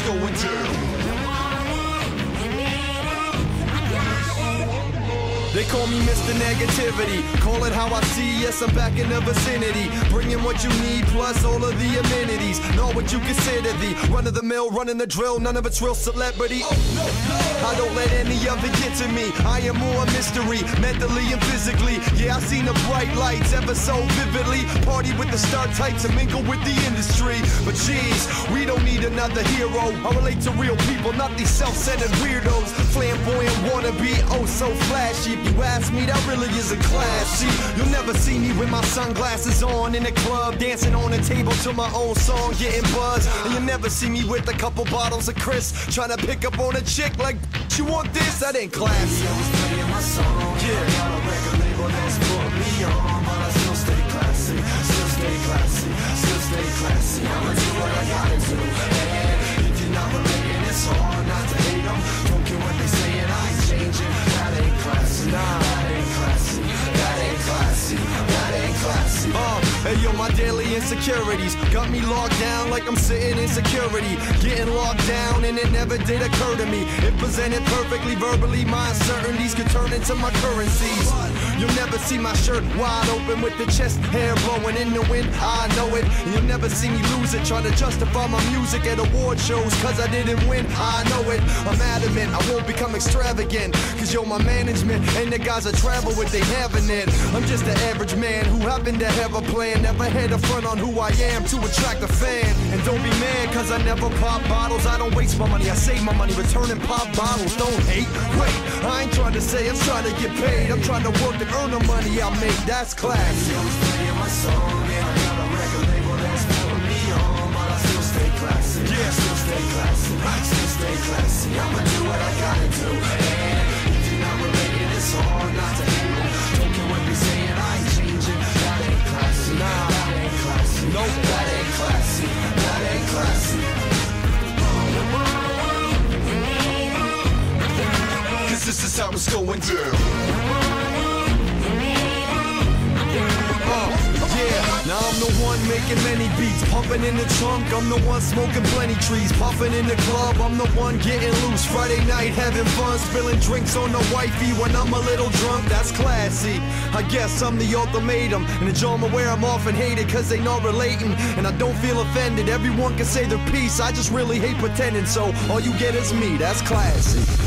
going down. They call me Mr. Negativity, call it how I see, yes I'm back in the vicinity, bringing what you need plus all of the amenities, know what you consider the run-of-the-mill, running the drill, none of it's real celebrity. I don't let any of it get to me, I am more a mystery, mentally and physically, yeah I've seen the bright lights ever so vividly, party with the star types and mingle with the industry, but geez, we don't need another hero, I relate to real people, not these self-centered weirdos, flamboyant wannabe, oh so flashy. You ask me, that really isn't classy. You'll never see me with my sunglasses on in the club, dancing on the table to my own song, getting buzzed. And you'll never see me with a couple bottles of Chris, trying to pick up on a chick like, you want this? That ain't classy. I was playing my song, yeah. I got a record label that's put me on, but I still stay classy, still stay classy, still stay classy. I'ma do what I gotta do. And if you're not relating, it's hard not to hate them. Don't care what they say and I ain't changing. That ain't classy. Nah, that ain't classy. That ain't classy. That ain't classy. Hey yo, my daily insecurities got me locked down like I'm sitting in security. Getting locked down and it never did occur to me. It presented perfectly verbally, my uncertainties could turn into my currencies. You'll never see my shirt wide open with the chest hair blowing in the wind, I know it. And you'll never see me lose it, trying to justify my music at award shows cause I didn't win, I know it. I'm adamant, I won't become extravagant, cause yo, my management and the guys I travel with, they having it. I'm just an average man who happened to have a plan, never had a front on who I am to attract a fan. And don't be mad cause I never pop bottles, I don't waste my money, I save my money, returning pop bottles. Don't hate, wait, I ain't trying to say I'm trying to get paid, I'm trying to work and earn the money I make, that's classy. I was playing my song, yeah, I got a record label that's putting me on, but I still stay classy, yeah, still stay classy, still stay classy. I'ma do what I gotta do, and if you're not related, it's hard not to hate them. Don't care what they say and I ain't changing. That ain't classy, nah, that ain't classy, no, that ain't classy, that ain't classy. Cause this is how it's going down. Yeah, now I'm the one making many beats, pumping in the trunk, I'm the one smoking plenty trees, puffing in the club, I'm the one getting loose, Friday night having fun, spilling drinks on the wifey when I'm a little drunk, that's classy. I guess I'm the ultimatum, and the job I'm aware I'm often hated cause they not relating, and I don't feel offended, everyone can say their piece, I just really hate pretending, so all you get is me, that's classy.